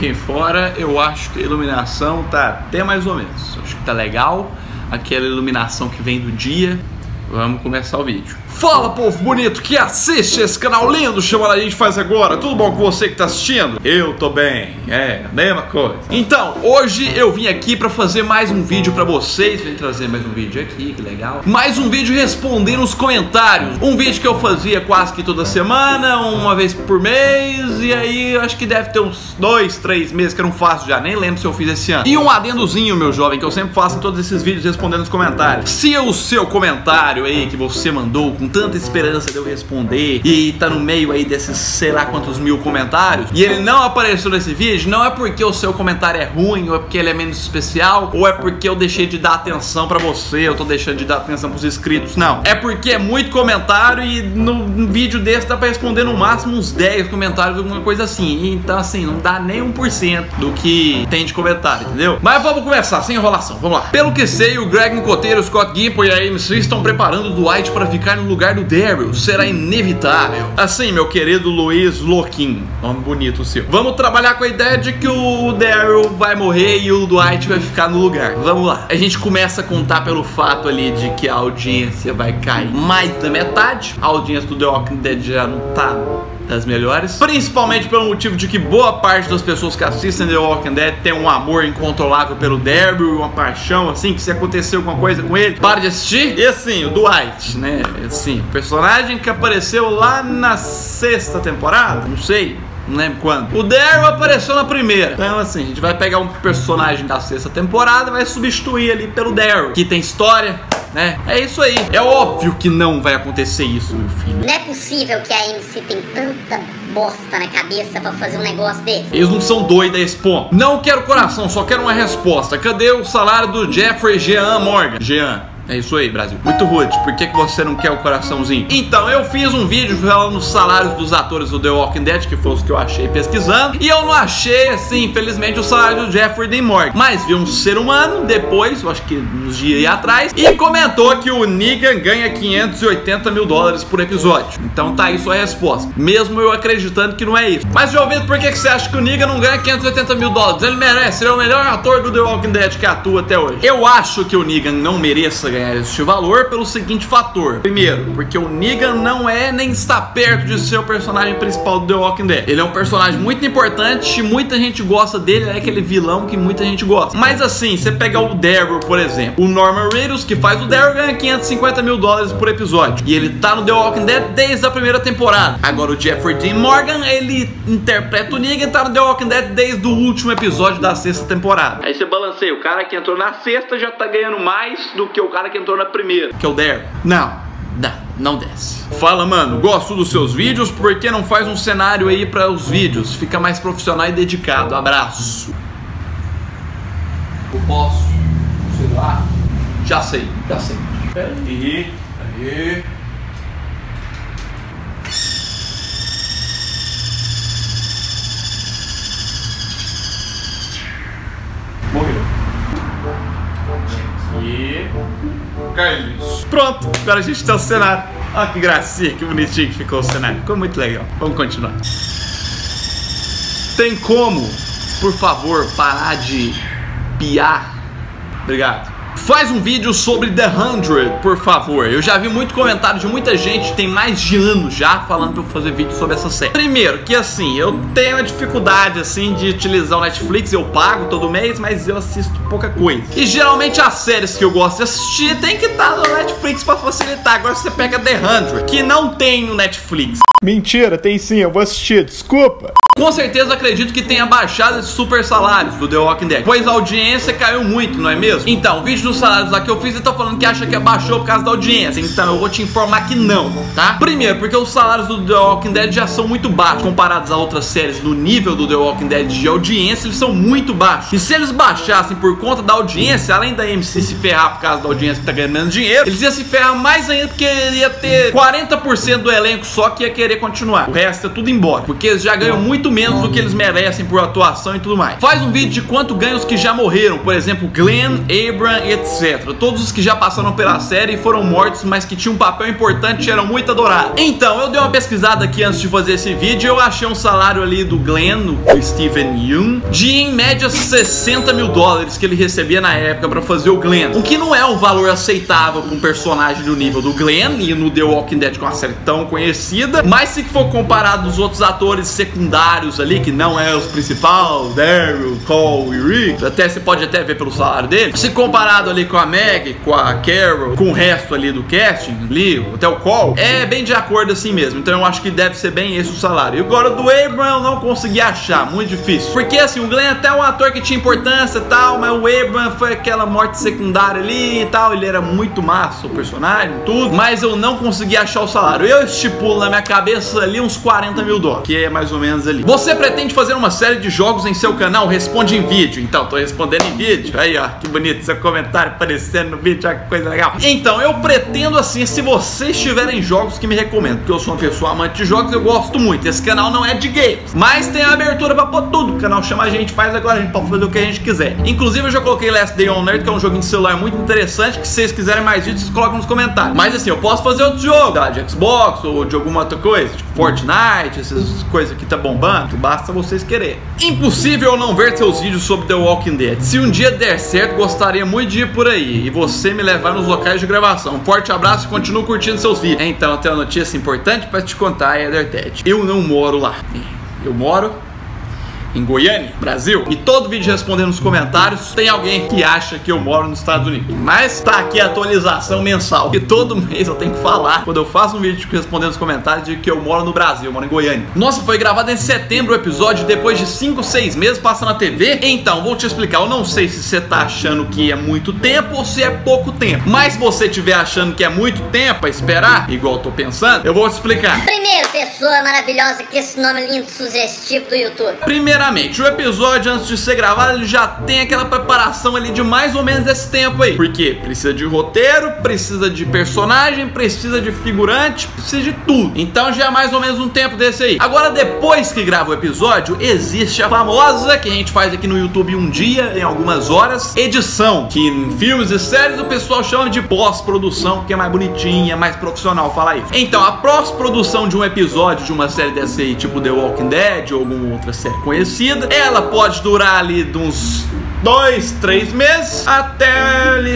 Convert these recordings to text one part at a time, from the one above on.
Aqui fora eu acho que a iluminação tá até mais ou menos. Acho que tá legal. Aquela iluminação que vem do dia. Vamos começar o vídeo. Fala, povo bonito que assiste esse canal lindo chamado A Gente Faz Agora. Tudo bom com você que tá assistindo? Eu tô bem, mesma coisa. Então, hoje eu vim aqui pra fazer mais um vídeo pra vocês. Vim trazer mais um vídeo aqui, que legal. Mais um vídeo respondendo os comentários. Um vídeo que eu fazia quase que toda semana, uma vez por mês. E aí, eu acho que deve ter uns 2, 3 meses que eu não faço já. Nem lembro se eu fiz esse ano. E um adendozinho, meu jovem, que eu sempre faço em todos esses vídeos respondendo os comentários. Se o seu comentário aí que você mandou com tanta esperança de eu responder e tá no meio aí desses sei lá quantos mil comentários e ele não apareceu nesse vídeo, não é porque o seu comentário é ruim, ou é porque ele é menos especial, ou é porque eu deixei de dar atenção pra você, eu tô deixando de dar atenção pros inscritos, não. É porque é muito comentário e no vídeo desse dá pra responder no máximo uns 10 comentários, alguma coisa assim. Então assim, não dá nem 1% do que tem de comentário, entendeu? Mas vamos começar, sem enrolação, vamos lá. Pelo que sei, o Greg Nicoteiro, o Scott Gimple e a MC estão preparando o Dwight para ficar no lugar do Daryl. Será inevitável. Assim, meu querido Luiz Loquim, nome bonito o seu. Vamos trabalhar com a ideia de que o Daryl vai morrer e o Dwight vai ficar no lugar. Vamos lá. A gente começa a contar pelo fato ali de que a audiência vai cair mais da metade. A audiência do The Walking Dead já não tá das melhores, principalmente pelo motivo de que boa parte das pessoas que assistem The Walking Dead tem um amor incontrolável pelo Daryl, uma paixão assim, que se acontecer alguma coisa com ele, para de assistir. E assim, o Dwight, né, assim, personagem que apareceu lá na 6ª temporada, não sei, não lembro quando. O Daryl apareceu na primeira. Então assim, a gente vai pegar um personagem da 6ª temporada e vai substituir ali pelo Daryl, que tem história, né? É isso aí. É óbvio que não vai acontecer isso, meu filho. Não é possível que a MC tem tanta bosta na cabeça pra fazer um negócio desse. Eles não são doidos a esse ponto. Não quero coração, só quero uma resposta. Cadê o salário do Jeffrey Jean Morgan? Jean. É isso aí, Brasil. Muito rude. Por que você não quer o coraçãozinho? Então, eu fiz um vídeo falando os salários dos atores do The Walking Dead, que foi os que eu achei pesquisando. E eu não achei, assim, infelizmente, o salário do Jeffrey Dean Morgan. Mas vi um ser humano depois, eu acho que uns dias atrás, e comentou que o Negan ganha 580 mil dólares por episódio. Então tá aí sua resposta. Mesmo eu acreditando que não é isso. Mas, Jovem, por que você acha que o Negan não ganha 580 mil dólares? Ele merece. Ele é o melhor ator do The Walking Dead que atua até hoje. Eu acho que o Negan não mereça ganhar este valor pelo seguinte fator. Primeiro, porque o Negan não é nem está perto de ser o personagem principal do The Walking Dead. Ele é um personagem muito importante, muita gente gosta dele, é aquele vilão que muita gente gosta. Mas assim, você pegar o Daryl, por exemplo, o Norman Reedus, que faz o Daryl, ganha 550 mil dólares por episódio. E ele tá no The Walking Dead desde a primeira temporada. Agora o Jeffrey Dean Morgan, ele interpreta o Negan e tá no The Walking Dead desde o último episódio da 6ª temporada. Aí você balanceia, o cara que entrou na 6ª já tá ganhando mais do que o cara que entrou na primeira, que é o Daryl. Não desce. Fala, mano, gosto dos seus vídeos, por que não faz um cenário aí para os vídeos? Fica mais profissional e dedicado. Abraço. Eu posso, sei lá. Já sei. Peraí. Morreu. E Carlos. Pronto, agora a gente tem o cenário. Olha que gracinha, que bonitinho que ficou o cenário. Ficou muito legal. Vamos continuar. Tem como, por favor, parar de piar? Obrigado. Faz um vídeo sobre The 100, por favor. Eu já vi muito comentário de muita gente, tem mais de anos já, falando pra eu fazer vídeo sobre essa série. Primeiro, que assim, eu tenho a dificuldade, assim, de utilizar o Netflix. Eu pago todo mês, mas eu assisto pouca coisa. E geralmente as séries que eu gosto de assistir tem que estar no Netflix pra facilitar. Agora você pega The 100, que não tem no Netflix. Mentira, tem sim, eu vou assistir, desculpa. Com certeza acredito que tenha baixado esses super salários do The Walking Dead, pois a audiência caiu muito, não é mesmo? Então, o vídeo dos salários lá que eu fiz, ele tá falando que acha que abaixou por causa da audiência. Então eu vou te informar que não, tá? Primeiro, porque os salários do The Walking Dead já são muito baixos comparados a outras séries no nível do The Walking Dead de audiência, eles são muito baixos. E se eles baixassem por conta da audiência, além da MC se ferrar por causa da audiência que tá ganhando menos dinheiro, eles iam se ferrar mais ainda, porque ia ter 40% do elenco só que ia querer continuar. O resto é tudo embora, porque eles já ganham muito menos do que eles merecem por atuação e tudo mais. Faz um vídeo de quanto ganham os que já morreram, por exemplo, Glenn, Abram e etc. Todos os que já passaram pela série foram mortos, mas que tinham um papel importante e eram muito adorados. Então, eu dei uma pesquisada aqui antes de fazer esse vídeo e eu achei um salário ali do Glenn, do Steven Yeun, de em média 60 mil dólares que ele recebia na época pra fazer o Glenn. O que não é um valor aceitável pra um personagem do nível do Glenn e no The Walking Dead, com uma série tão conhecida, mas se for comparado dos outros atores secundários ali, que não é os principais, Daryl, Cole e Rick, até você pode até ver pelo salário dele, se comparado ali com a Meg, com a Carol, com o resto ali do casting, ali, até o Cole, é bem de acordo assim mesmo. Então eu acho que deve ser bem esse o salário. E agora do Abraham eu não consegui achar, muito difícil. Porque assim, o Glenn é até um ator que tinha importância e tal, mas o Abraham foi aquela morte secundária ali e tal, ele era muito massa, o personagem, tudo, mas eu não consegui achar o salário. Eu estipulo na minha cabeça ali uns 40 mil dólares, que é mais ou menos ali. Você pretende fazer uma série de jogos em seu canal? Responde em vídeo. Então, tô respondendo em vídeo. Aí, ó, que bonito seu comentário aparecendo no vídeo, olha que coisa legal. Então, eu pretendo assim, se vocês tiverem jogos que me recomendam, porque eu sou uma pessoa amante de jogos, eu gosto muito. Esse canal não é de games, mas tem a abertura pra pôr tudo. O canal chama a gente, faz agora, a gente pode fazer o que a gente quiser. Inclusive, eu já coloquei Last Day on Earth, que é um joguinho de celular muito interessante, que se vocês quiserem mais vídeos, vocês colocam nos comentários. Mas assim, eu posso fazer outro jogo, tá? De Xbox ou de alguma outra coisa, tipo Fortnite, essas coisas que tá bombando, basta vocês quererem. Impossível não ver seus vídeos sobre The Walking Dead. Se um dia der certo, gostaria muito de ir por aí e você me levar nos locais de gravação. Um forte abraço e continuo curtindo seus vídeos. Então, eu tenho uma notícia importante pra te contar, EtherTed. Eu não moro lá. Eu moro em Goiânia, Brasil. E todo vídeo respondendo nos comentários tem alguém que acha que eu moro nos Estados Unidos. Mas tá aqui a atualização mensal, que todo mês eu tenho que falar, quando eu faço um vídeo respondendo nos comentários, de que eu moro no Brasil, eu moro em Goiânia. Nossa, foi gravado em setembro o episódio, depois de 5, 6 meses passa na TV. Então, vou te explicar. Eu não sei se você tá achando que é muito tempo ou se é pouco tempo. Mas se você estiver achando que é muito tempo pra esperar, igual eu tô pensando, eu vou te explicar. Primeiro, pessoa maravilhosa com esse nome lindo, sugestivo do YouTube. Primeiramente, o episódio antes de ser gravado, ele já tem aquela preparação ali de mais ou menos esse tempo aí. Porque precisa de roteiro, precisa de personagem, precisa de figurante, precisa de tudo. Então já é mais ou menos um tempo desse aí. Agora, depois que grava o episódio, existe a famosa, que a gente faz aqui no YouTube um dia, em algumas horas, edição, que em filmes e séries o pessoal chama de pós-produção, que é mais bonitinha, mais profissional falar isso. Então, a pós-produção de um episódio de uma série dessa aí, tipo The Walking Dead ou alguma outra série conhecida, ela pode durar ali de uns 2, 3 meses até ali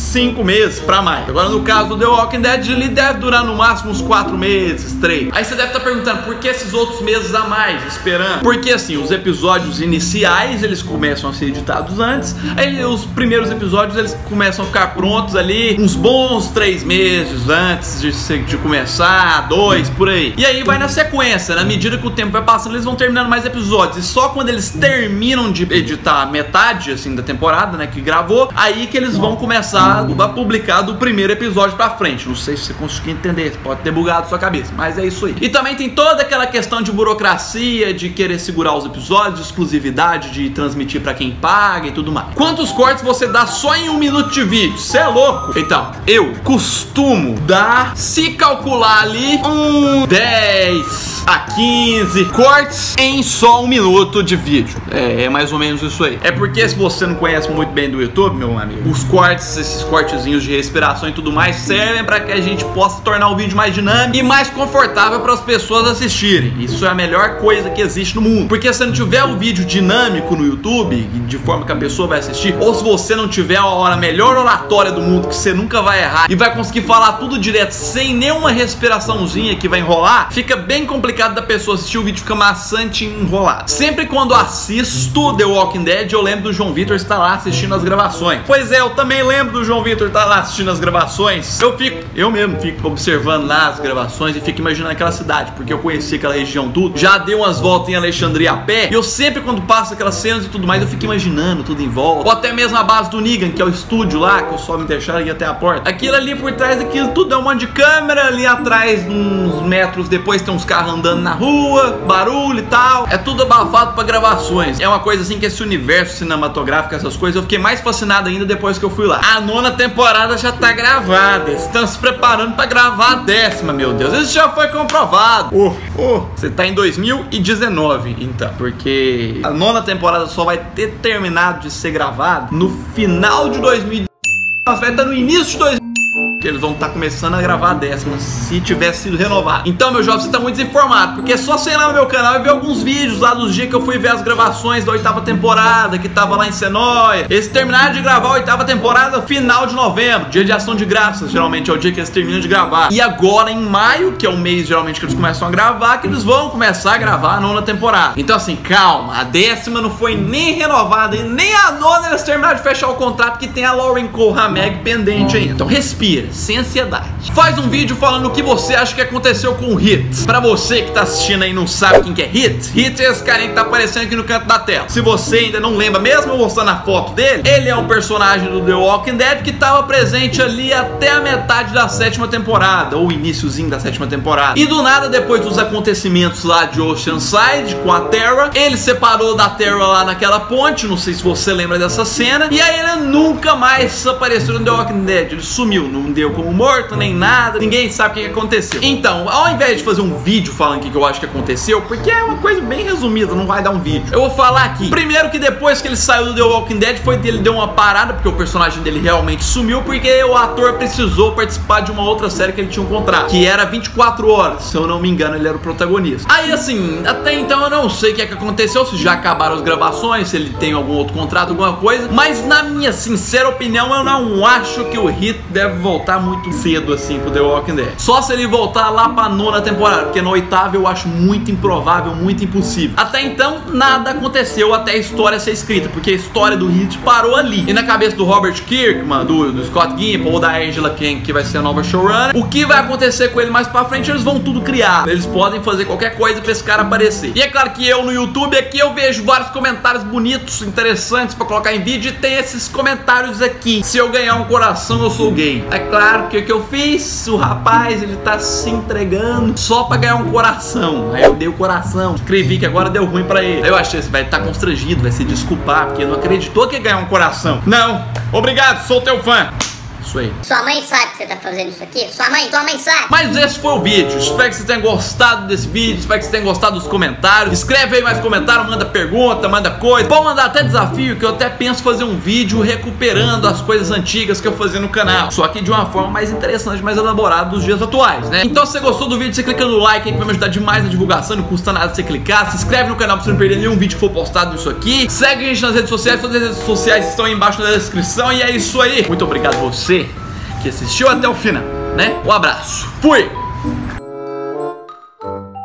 5 meses pra mais. Agora, no caso do The Walking Dead, ele deve durar no máximo uns 4 meses, 3. Aí você deve estar perguntando, por que esses outros meses a mais, esperando? Porque assim, os episódios iniciais, eles começam a ser editados antes. Aí os primeiros episódios, eles começam a ficar prontos ali uns bons 3 meses antes de começar, 2, por aí. E aí vai na sequência, na medida que o tempo vai passando, eles vão terminando mais episódios. E só quando eles terminam de editar metade, assim, da temporada, né, que gravou, aí que eles vão começar a publicar do primeiro episódio pra frente. Não sei se você conseguiu entender, pode ter bugado sua cabeça, mas é isso aí. E também tem toda aquela questão de burocracia, de querer segurar os episódios, de exclusividade, de transmitir pra quem paga e tudo mais. Quantos cortes você dá só em 1 minuto de vídeo? Você é louco? Então, eu costumo dar, se calcular ali, 10 a 15 cortes em só 1 minuto de vídeo. É mais ou menos isso aí. É porque se você não conhece muito bem do YouTube, meu amigo, os cortes, esses cortezinhos de respiração e tudo mais, servem para que a gente possa tornar o vídeo mais dinâmico e mais confortável para as pessoas assistirem. Isso é a melhor coisa que existe no mundo. Porque se não tiver o vídeo dinâmico no YouTube, de forma que a pessoa vai assistir, ou se você não tiver a melhor oratória do mundo, que você nunca vai errar e vai conseguir falar tudo direto, sem nenhuma respiraçãozinha que vai enrolar, fica bem complicado da pessoa assistir o vídeo, fica maçante e enrolado. Sempre quando assisto The Walking Dead, eu lembro do João Vitor estar lá assistindo as gravações. Pois é, eu também lembro do João Vitor estar lá assistindo as gravações. Eu mesmo fico observando lá as gravações e fico imaginando aquela cidade, porque eu conheci aquela região tudo, já dei umas voltas em Alexandria a pé, e eu sempre, quando passo aquelas cenas e tudo mais, eu fico imaginando tudo em volta, ou até mesmo a base do Negan, que é o estúdio lá, que eu só me deixaram ir até a porta. Aquilo ali por trás daquilo tudo é um monte de câmera, ali atrás, uns metros depois, tem uns carros andando na rua, barulho e tal. É tudo abafado pra gravações. É uma coisa assim que esse universo cinematográfico, essas coisas, eu fiquei mais fascinado ainda depois que eu fui lá. A 9ª temporada já tá gravada. Estão se preparando pra gravar a 10ª, meu Deus. Isso já foi comprovado. Você tá em 2019, então. Porque a 9ª temporada só vai ter terminado de ser gravada no final de 2019. Nós vai estar no início de 2000. Que eles vão estar começando a gravar a 10ª, se tivesse sido renovado. Então, meu jovem, você tá muito desinformado, porque é só você ir lá no meu canal e ver alguns vídeos lá dos dias que eu fui ver as gravações da 8ª temporada, que tava lá em Senóia. Eles terminaram de gravar a 8ª temporada final de novembro, dia de ação de graças, geralmente é o dia que eles terminam de gravar. E agora em maio, que é o mês geralmente que eles começam a gravar, que eles vão começar a gravar a 9ª temporada. Então assim, calma, a 10ª não foi nem renovada e nem a 9ª eles terminaram de fechar o contrato, que tem a Lauren Cohameg pendente ainda. Então respira, sem ansiedade. Faz um vídeo falando o que você acha que aconteceu com o Hit. Pra você que tá assistindo aí e não sabe quem que é Hit, Hit é esse carinha que tá aparecendo aqui no canto da tela. Se você ainda não lembra, mesmo mostrando a foto dele, ele é um personagem do The Walking Dead que tava presente ali até a metade da 7ª temporada, ou iniciozinho da 7ª temporada. E do nada, depois dos acontecimentos lá de Oceanside com a Tara, ele separou da Tara lá naquela ponte, não sei se você lembra dessa cena, e aí ele nunca mais apareceu no The Walking Dead. Ele sumiu, não deu como morto, nem nada, ninguém sabe o que aconteceu. Então, ao invés de fazer um vídeo falando o que eu acho que aconteceu, porque é uma coisa bem resumida, não vai dar um vídeo, eu vou falar aqui. Primeiro que depois que ele saiu do The Walking Dead, foi dele deu uma parada, porque o personagem dele realmente sumiu, porque o ator precisou participar de uma outra série que ele tinha um contrato, que era 24 horas, se eu não me engano, ele era o protagonista. Aí assim, até então eu não sei o que aconteceu, se já acabaram as gravações, se ele tem algum outro contrato, alguma coisa, mas na minha sincera opinião, eu não acho que o Hit deve voltar muito cedo assim pro The Walking Dead. Só se ele voltar lá pra 9ª temporada, porque na 8ª eu acho muito improvável, muito impossível. Até então, nada aconteceu até a história ser escrita, porque a história do Hit parou ali. E na cabeça do Robert Kirkman, do Scott Gimple ou da Angela Kang, que vai ser a nova showrunner, o que vai acontecer com ele mais pra frente, eles vão tudo criar. Eles podem fazer qualquer coisa pra esse cara aparecer. E é claro que eu no YouTube aqui eu vejo vários comentários bonitos, interessantes pra colocar em vídeo, e tem esses comentários aqui: se eu ganhar um coração, eu sou gay. É claro que o que eu fiz, o rapaz, ele tá se entregando só pra ganhar um coração. Aí eu dei o coração, escrevi que agora deu ruim pra ele. Aí eu achei que vai estar constrangido, vai se desculpar, porque não acreditou que ia ganhar um coração. Não, obrigado, sou teu fã. Isso aí. Sua mãe sabe que você tá fazendo isso aqui? Sua mãe sabe. Mas esse foi o vídeo. Espero que você tenha gostado desse vídeo. Espero que você tenha gostado dos comentários. Escreve aí mais comentários, manda pergunta, manda coisa. Pode mandar até desafio, que eu até penso fazer um vídeo recuperando as coisas antigas que eu fazia no canal, só que de uma forma mais interessante, mais elaborada dos dias atuais, né? Então se você gostou do vídeo, você clica no like aí, que vai me ajudar demais na divulgação. Não custa nada você clicar. Se inscreve no canal pra você não perder nenhum vídeo que for postado nisso aqui. Segue a gente nas redes sociais. Todas as redes sociais estão aí embaixo na descrição. E é isso aí. Muito obrigado a você que assistiu até o final, né? Um abraço. Fui!